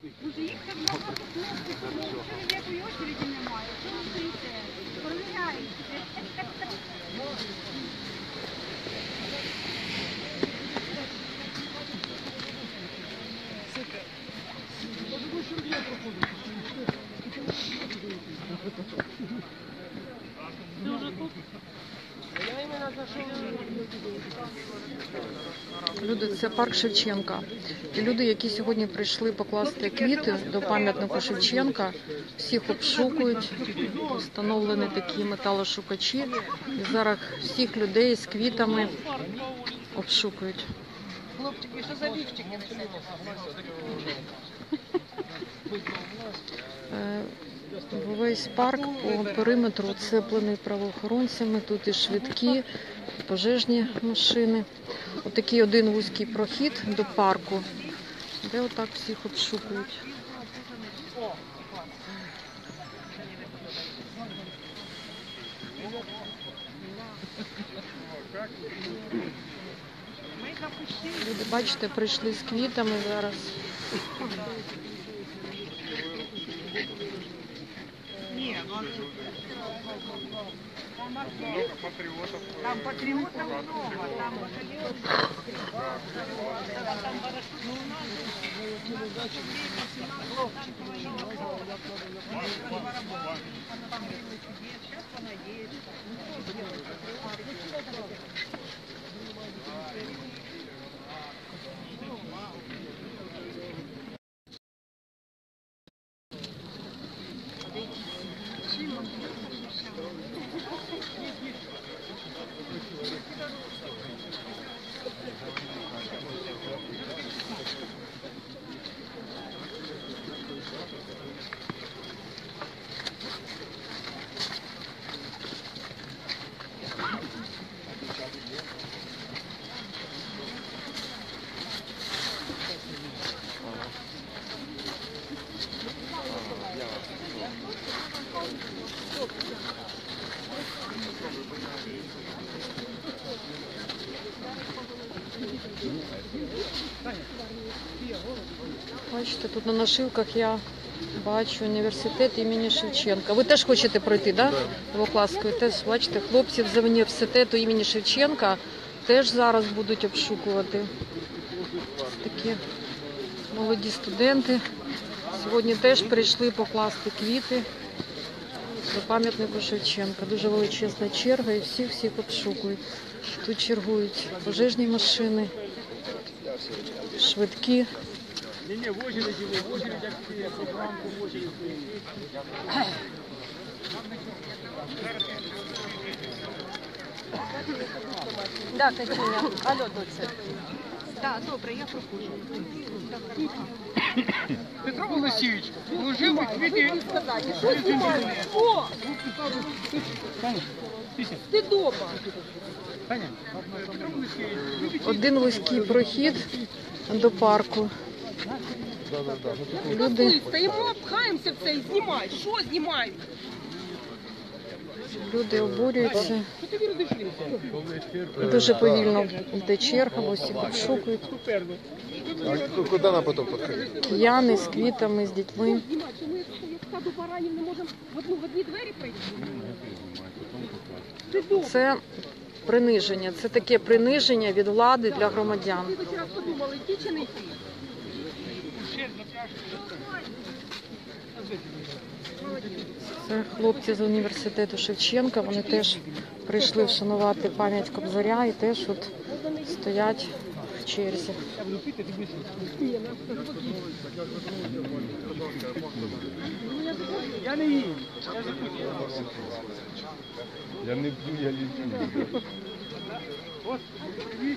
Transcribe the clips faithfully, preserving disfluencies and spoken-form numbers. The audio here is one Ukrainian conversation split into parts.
Уже їх так багато хлопців, ніякої очереди немає. Слухайте, провіряйте. Люди, це парк Шевченка. І люди, які сьогодні прийшли покласти квіти до пам'ятника Шевченка, всіх обшукують, встановлені такі металошукачі. І зараз всіх людей з квітами обшукують. Хлопчики, що за лівчик не несе? Весь парк по периметру оцеплений правоохоронцями. Тут і швидкі, і пожежні машини. Отакий один вузький прохід до парку, де отак всіх обшукують. Люди, бачите, прийшли з квітами зараз. Там патриотов много, там Бачите, тут на нашивках я бачу університет імені Шевченка. Ви теж хочете пройти, так? Да? Двокласською. Теж, бачите, хлопців з університету імені Шевченка теж зараз будуть обшукувати. Такі молоді студенти сьогодні теж прийшли покласти квіти до пам'ятнику Шевченка. Дуже величезна черга і всіх-всіх обшукують. Тут чергують пожежні машини, швидкі. Не-не, в очереди, в очереди, по бранку, в очереди. Да, Катюня. Алло, доця. Так, добре, я проходжу. Петро Олексійович, положив би квіти. Що знімаєш? О! Ти дома. Таня, Петро Олексійович. Один вузький прохід до парку. Люди, Стоїмо, пхаємося в це і знімай. Що знімають? люди обурюються. Дуже повільно йде черга, бо всіх обшукують. А куди нам потім підходити? Кияни з квітами, з дітьми. Знімай, що ми як стаду баранів не можемо в одну в одні двері пройти. Ти дома. Це приниження, це таке приниження від влади для громадян. Ти хоч раз подумали, йти чи не йти? Це хлопці з університету Шевченка, вони теж прийшли вшанувати пам'ять Кобзаря і теж от стоять в черзі. Я не їм. Я не п'ю, я лічу. От, привіт.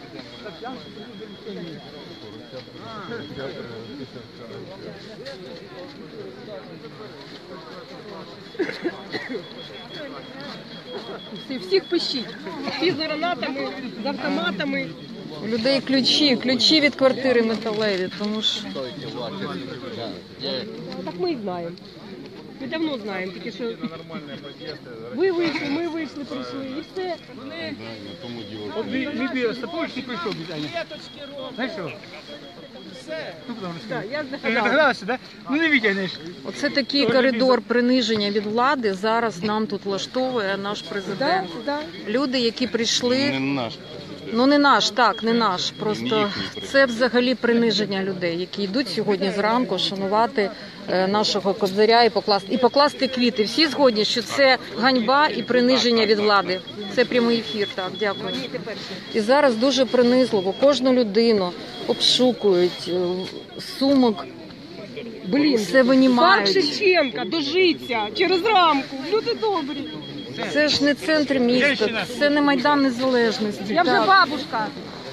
Всі, всіх пишіть. Всі з гранатами, з автоматами. У людей ключі, ключі від квартири металеві, тому що Так ми і знаємо. Ми давно знаємо, тільки що ви вийшли, ми вийшли, прийшли і все. От Лідія Остапович не прийшов, Аня. Знаєш що? Так, я Ти здогадалася. догадалася, так? Ну не витягнеш. Оце такий коридор приниження від влади зараз нам тут влаштовує наш Да, президент. да. Люди, які прийшли, Не наш. ну не наш, так, не наш. Просто це взагалі приниження людей, які йдуть сьогодні зранку шанувати е, нашого Кобзаря і покласти і покласти квіти. Всі згодні, що це ганьба і приниження від влади. Це прямий ефір. Так, дякую. І зараз дуже принизливо кожну людину обшукують, е, сумок. Блін, Все парк винімають. Шевченка, дожиться, через рамку. Люди добрі. Це ж не центр міста, це не Майдан Незалежності. Я вже Так. бабушка.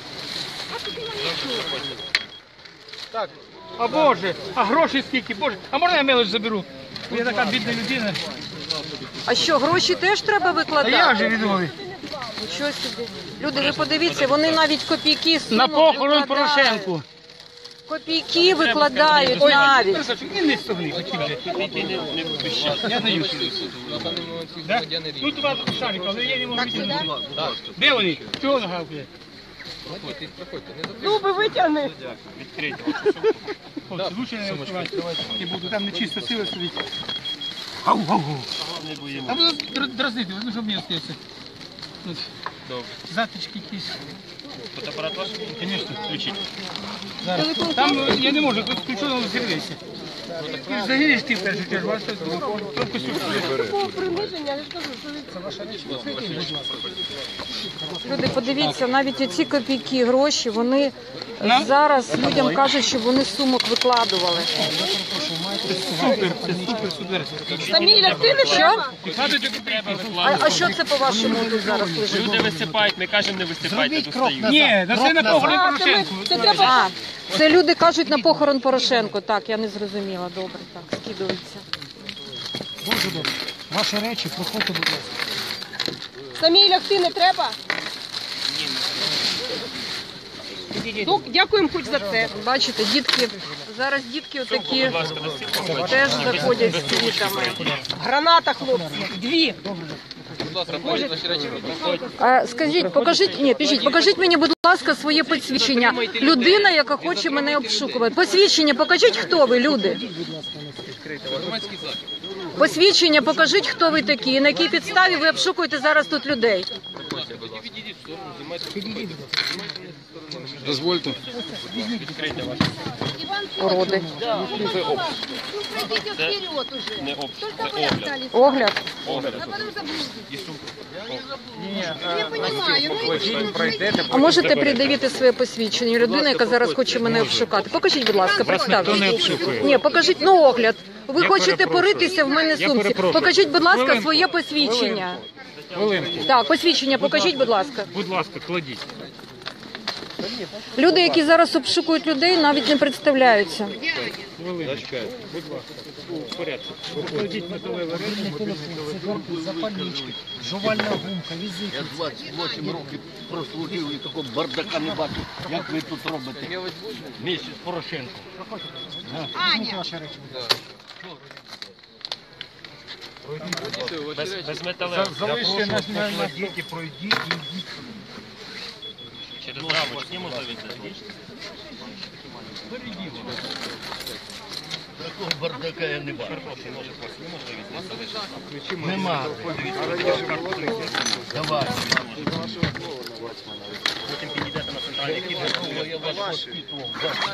Так. А Боже, а гроші скільки, Боже. А можна я мелоч заберу? Бо я така бідна людина. А що, гроші теж треба А викладати? я вже відомий. Нічого собі. Люди, ви подивіться, вони навіть копійки з На сумок похорон викладають. Порошенку. Копійки викладають навіть. Ні, не стогни, хотів вже. Я даю. Да? Ну, тут шарик, але я не можу витягнути. Де вони? Чого нагавкає? Зуби витягни. Хлопці, лучше не відкривати. Не буду, там нечисто сила сидить. Гау, гау, гау. А буду др- дразнити, ну, щоб мені остається. Затички якісь. Фотоапарат ваш? Звісно, включіть. Зараз. Там е, я не можу, тут включу, воно зірветься. Ти ж загинеш ти в першу чергу, а що трубку сюди. Такого приниження, я ж кажу, що Люди, подивіться, навіть оці копійки, гроші, вони На. зараз людям кажуть, що вони з сумок викладували. Супер, це супер, супер. Саміля, ти не треба. Підходите до треба. А, а що це по-вашому тут зараз лежить? Люди висипають, ми кажемо не висипайте, достають. Ні, на це на похорон А, це, ми, Порошенку. це треба. А, це люди кажуть на похорон Порошенко. Так, я не зрозуміла. Добре, так, скидується. Дуже добре. Ваші речі, проходьте, будь ласка. Саміля, ти не треба. Ну, дякуємо хоч за це. Бачите, дітки, зараз дітки отакі теж заходять з квітами. Граната, хлопці. Дві. А скажіть, покажіть, ні, пишіть, покажіть мені, будь ласка, своє посвідчення. Людина, яка хоче мене обшукувати. Посвідчення, покажіть, хто ви, люди. Посвідчення, покажіть, хто ви такі, на якій підставі ви обшукуєте зараз тут людей. Дозвольте. Уроди. Пройдите вперед уже. Не об... Только це вы огляд. остались. Огляд. Огляд. А потом забудете. Ні, Я понимаю, ну и пройдете. А можете придавити своє посвідчення? Людина, яка зараз хоче мене обшукати. Покажіть, будь ласка, представте. Ні, покажіть, ну огляд. Ви хочете поритися в мене сумці. Покажіть, будь ласка, своє посвідчення. Так, посвідчення покажіть, будь ласка. Будь ласка, кладіть. Люди, які зараз обшукують людей, навіть не представляються. Хвилиночку. Будь ласка. У порядку. Покладіть металеве речі. Цигарки, запальнички, жувальна гумка, візитки. Я двадцять вісім років прослужив і такого бардака не бачив. Як ви тут робите? Місяць Порошенко. Візьміть ваші речі, будь ласка. Без, без металевих. Залиште нас на Кладіть, пройдіть і йдіть. Через рамочки можливо це. Такого бардака я не бачив. Нема. Давай. Потім підійдете на центральний вхід. Я вас воспитував.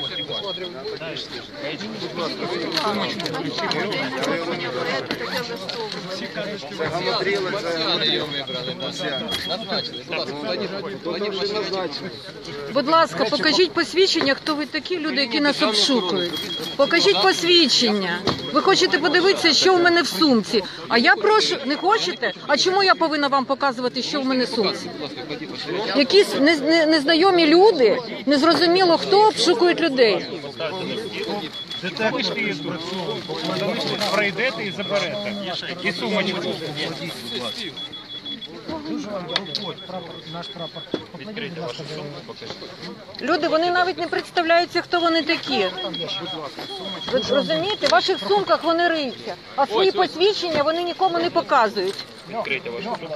Будь ласка, покажіть посвідчення, хто ви такі, люди, які нас обшукують. Покажіть посвідчення. Ви хочете подивитися, що в мене в сумці. А я прошу, не хочете? А чому я повинна вам показувати, що в мене в сумці? Якісь не- не- незнайомі люди, незрозуміло хто, обшукують людей. залиште її тут. Пройдете і заберете. І сумочку. Дуже вам дякую. Прапор, наш прапор. Покладіть, Відкрийте будь ласка, вашу до- сумку, покажіть. Люди, вони навіть не представляються, хто вони такі. Ви розумієте, в ваших сумках вони риються, а свої посвідчення вони нікому не показують. Відкрийте вашу сумку.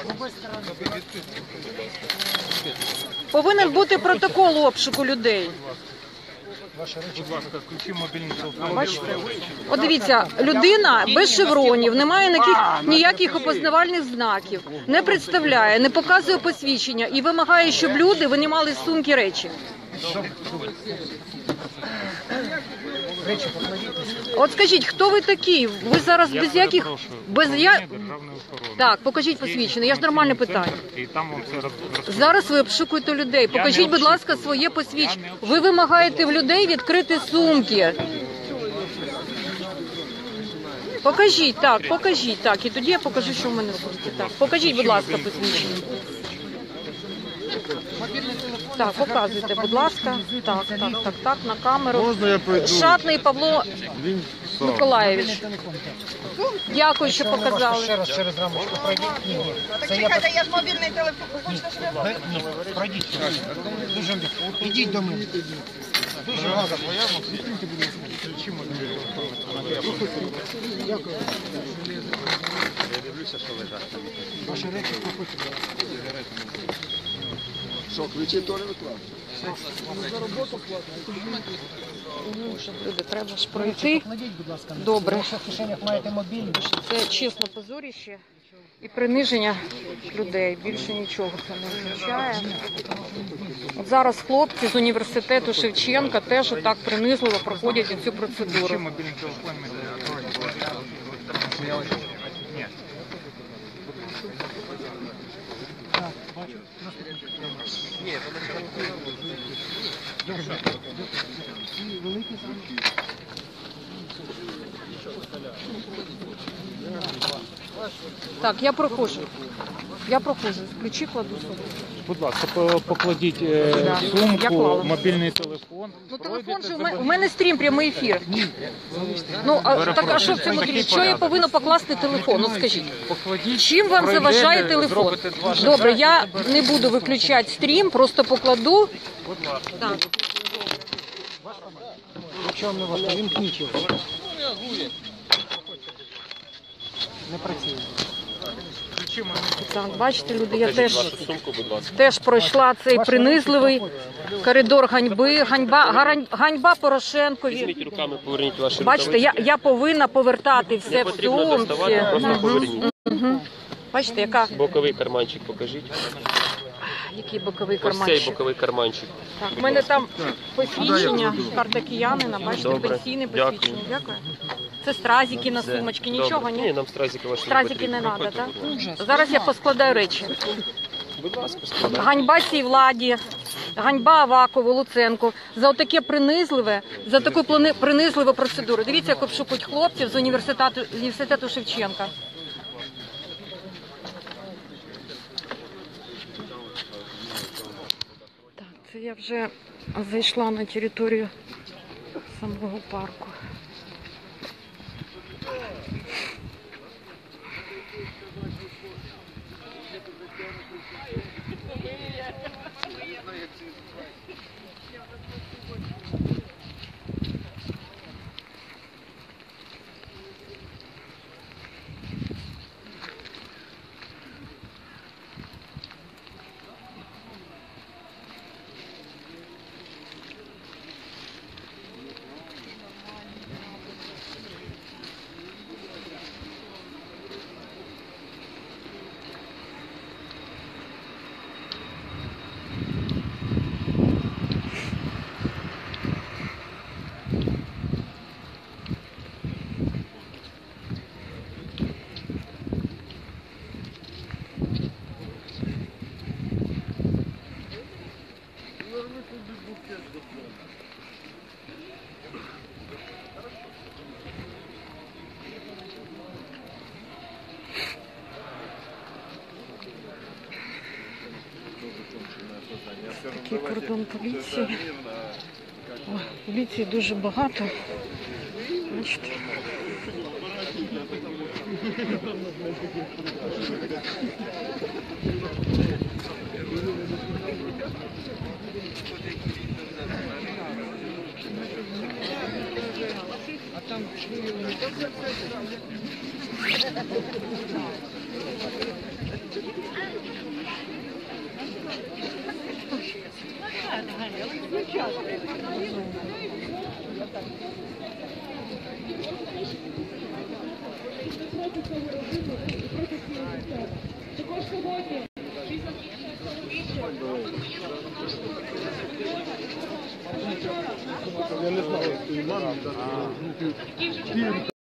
Повинен бути протокол обшуку людей. Ваші речі. Будь ласка, включи мобільний телефон. Бачите? От дивіться, людина без шевронів, немає ніяких, ніяких опознавальних знаків, не представляє, не показує посвідчення і вимагає, щоб люди винімали з сумки речі. Речі покладіть. От скажіть, хто ви такі? Ви зараз без яких... Без я... Державної охорони. Так, покажіть посвідчення, я ж нормальне питання. І там вам все роз... Зараз ви обшукуєте людей. Покажіть, будь ласка, своє посвідчення. Ви вимагаєте в людей відкрити сумки. Покажіть, так, покажіть, так. І тоді я покажу, що в мене в сумці. Так, покажіть, будь ласка, посвідчення. Так, показуйте, будь ласка. Так, так, так, так, на камеру. Можна я пройду? Шатний Павло Він сам. Миколаєвич. Дякую, що Якщо ви не можете, показали. ще раз через рамочку пройдіть. Ні, ні. Так Це я чекайте, я ж мобільний телефон. Ви хочете, щоб я Ви- ні, пройдіть. Дуже ідіть до мене. Дуже гарно. Дякую. Ваші речі проходять. Що, ключі то не викладають? Люди, треба ж пройти. Покладіть, будь ласка. Добре. Якщо в кишенях маєте мобільний, Це чесно позоріще і приниження людей. Більше нічого це не означає. От зараз хлопці з університету Шевченка теж отак принизливо проходять цю процедуру. Включи мобільний телефон. Ні. Так, я проходжу. Я проходжу. Ключі кладу собі. Будь ласка, по- покладіть е, Да. Я сумку, клала. мобільний телефон. Ну телефон же, у мене, у мене стрім, прямий ефір. Ну, а, так, а що в цьому ділі? Що я повинна покласти телефон? Ну скажіть. Покладіть. Чим вам Пройдете, заважає телефон? зробите два Добре, я не буду виключати стрім, просто покладу. Так. якщо не важко, вімкніть його. Не працює. Включи мобільний. Так, бачите, люди, я Покажіть теж, вашу сумку, будь ласка. теж пройшла цей принизливий коридор ганьби, ганьба, гарань- ганьба Порошенкові. Візьміть руками, поверніть ваші Бачите, я, рукавички. я повинна повертати все Не в потрібно доставати, сумці. просто поверніть. Бачите, яка, Боковий карманчик покажіть. який боковий Ось цей карманчик. боковий карманчик. Так, у мене там посвідчення, карта киянина, бачите, Добре. пенсійне Дякую. посвідчення. Дякую. Це стразики на сумочці, нічого, Добре. ні? Ні, нам стразики ваші Стразики не потрібні. треба, так? Проходьте, Зараз я поскладаю речі. будь ласка, складайте. Ганьба цій владі, ганьба Авакову, Луценку за отаке принизливе, за таку плани- принизливу процедуру. Дивіться, як обшукують хлопців з університету, з університету Шевченка. Так, це я вже зайшла на територію самого парку. Такий кордон поліції. Ой, поліції дуже багато. Бачите. Я не знаю, що і мамі.